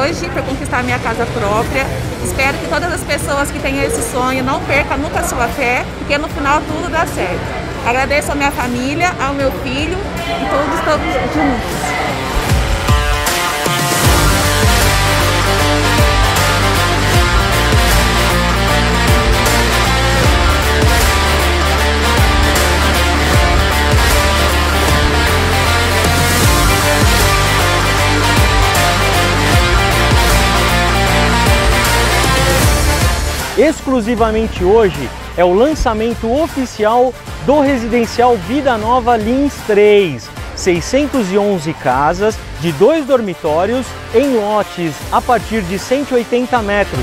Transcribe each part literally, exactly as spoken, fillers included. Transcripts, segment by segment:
hoje por conquistar a minha casa própria. Espero que todas as pessoas que tenham esse sonho não percam nunca a sua fé, porque no final tudo dá certo. Agradeço a minha família, ao meu filho e todos, todos juntos. Exclusivamente hoje é o lançamento oficial do residencial Vida Nova Lins três. seiscentas e onze casas de dois dormitórios em lotes a partir de cento e oitenta metros.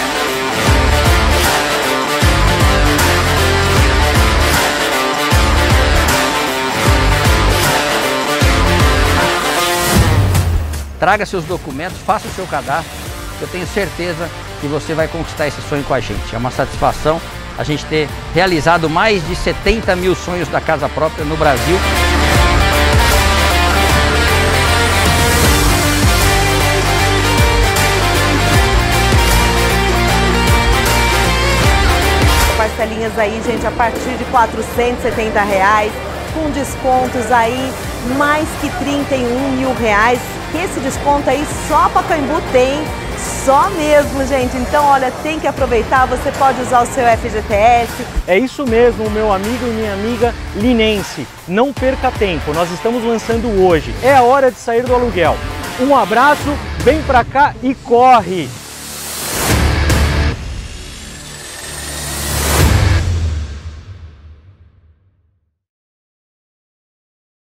Traga seus documentos, faça o seu cadastro. Eu tenho certeza que você vai conquistar esse sonho com a gente. É uma satisfação a gente ter realizado mais de setenta mil sonhos da casa própria no Brasil. Parcelinhas aí, gente, a partir de quatrocentos e setenta reais, com descontos aí mais que trinta e um mil reais. Esse desconto aí só Pacaembu tem. Só mesmo, gente. Então, olha, tem que aproveitar. Você pode usar o seu F G T S. É isso mesmo, meu amigo e minha amiga linense. Não perca tempo, nós estamos lançando hoje. É a hora de sair do aluguel. Um abraço, vem pra cá e corre!